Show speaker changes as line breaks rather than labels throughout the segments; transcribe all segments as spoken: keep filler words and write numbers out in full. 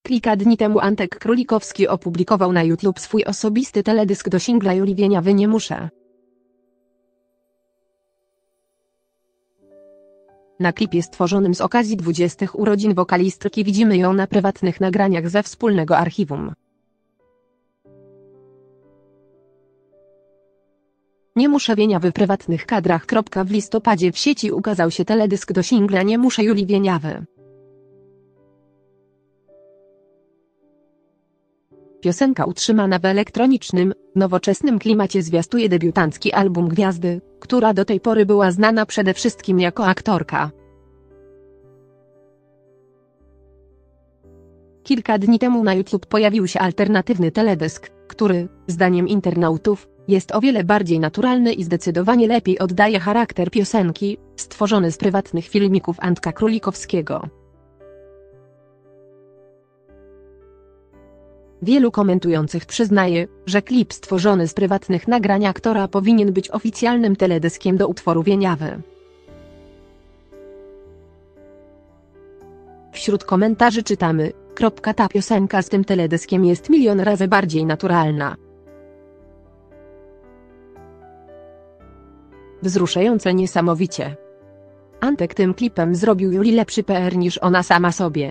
Kilka dni temu Antek Królikowski opublikował na YouTube swój osobisty teledysk do singla Julii Wieniawy Nie muszę. Na klipie stworzonym z okazji dwudziestych urodzin wokalistki widzimy ją na prywatnych nagraniach ze wspólnego archiwum. Nie muszę Wieniawy w prywatnych kadrach. W listopadzie w sieci ukazał się teledysk do singla Nie muszę Julii Wieniawy. Piosenka utrzymana w elektronicznym, nowoczesnym klimacie zwiastuje debiutancki album gwiazdy, która do tej pory była znana przede wszystkim jako aktorka. Kilka dni temu na YouTube pojawił się alternatywny teledysk, który, zdaniem internautów, jest o wiele bardziej naturalny i zdecydowanie lepiej oddaje charakter piosenki, stworzony z prywatnych filmików Antka Królikowskiego. Wielu komentujących przyznaje, że klip stworzony z prywatnych nagrań aktora powinien być oficjalnym teledyskiem do utworu Wieniawy. Wśród komentarzy czytamy: Ta piosenka z tym teledyskiem jest milion razy bardziej naturalna. Wzruszające niesamowicie. Antek tym klipem zrobił Julii lepszy P R niż ona sama sobie.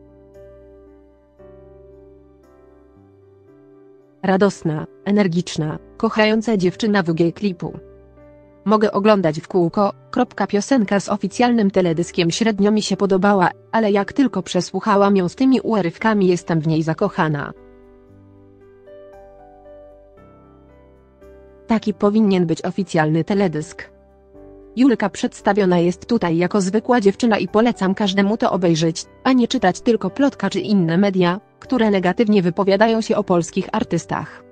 Radosna, energiczna, kochająca dziewczyna w G klipu. Mogę oglądać w kółko. Piosenka z oficjalnym teledyskiem średnio mi się podobała, ale jak tylko przesłuchałam ją z tymi urywkami, jestem w niej zakochana. Taki powinien być oficjalny teledysk. Julka przedstawiona jest tutaj jako zwykła dziewczyna i polecam każdemu to obejrzeć, a nie czytać tylko Plotka czy inne media, które negatywnie wypowiadają się o polskich artystach.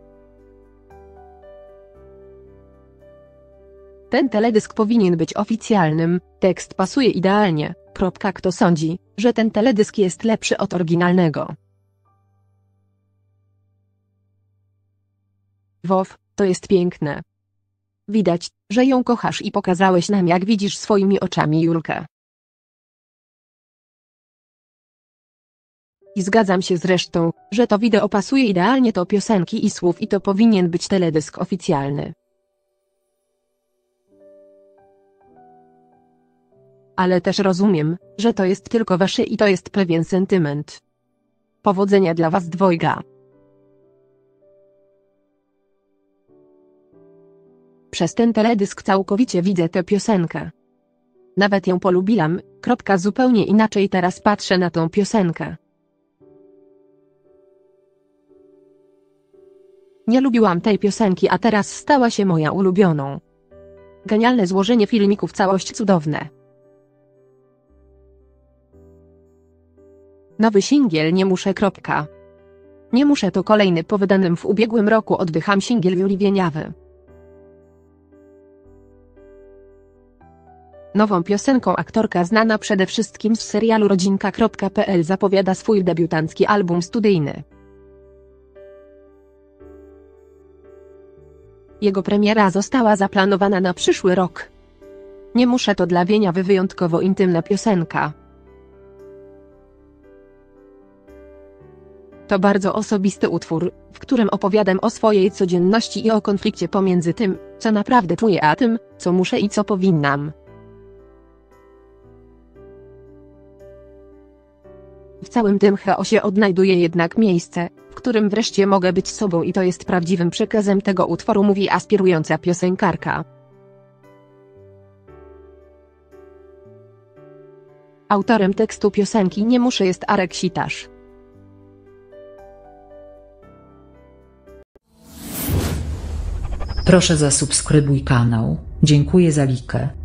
Ten teledysk powinien być oficjalnym, tekst pasuje idealnie. Kto sądzi, że ten teledysk jest lepszy od oryginalnego? Wow, to jest piękne. Widać, że ją kochasz i pokazałeś nam, jak widzisz swoimi oczami Julkę. I zgadzam się zresztą, że to wideo pasuje idealnie do piosenki i słów i to powinien być teledysk oficjalny. Ale też rozumiem, że to jest tylko wasze i to jest pewien sentyment. Powodzenia dla was dwojga. Przez ten teledysk całkowicie widzę tę piosenkę. Nawet ją polubiłam. Zupełnie inaczej teraz patrzę na tą piosenkę. Nie lubiłam tej piosenki, a teraz stała się moja ulubioną. Genialne złożenie filmików, całość cudowne. Nowy singiel Nie muszę. Nie muszę to kolejny po wydanym w ubiegłym roku Oddycham singiel Julii Wieniawy. Nową piosenką aktorka znana przede wszystkim z serialu Rodzinka.pl zapowiada swój debiutancki album studyjny. Jego premiera została zaplanowana na przyszły rok. Nie muszę to dla Wieniawy wyjątkowo intymna piosenka. To bardzo osobisty utwór, w którym opowiadam o swojej codzienności i o konflikcie pomiędzy tym, co naprawdę czuję, a tym, co muszę i co powinnam. W całym tym chaosie odnajduję jednak miejsce, w którym wreszcie mogę być sobą i to jest prawdziwym przekazem tego utworu, mówi aspirująca piosenkarka. Autorem tekstu piosenki Nie muszę jest Arek Sitarz.
Proszę zasubskrybuj kanał. Dziękuję za likę.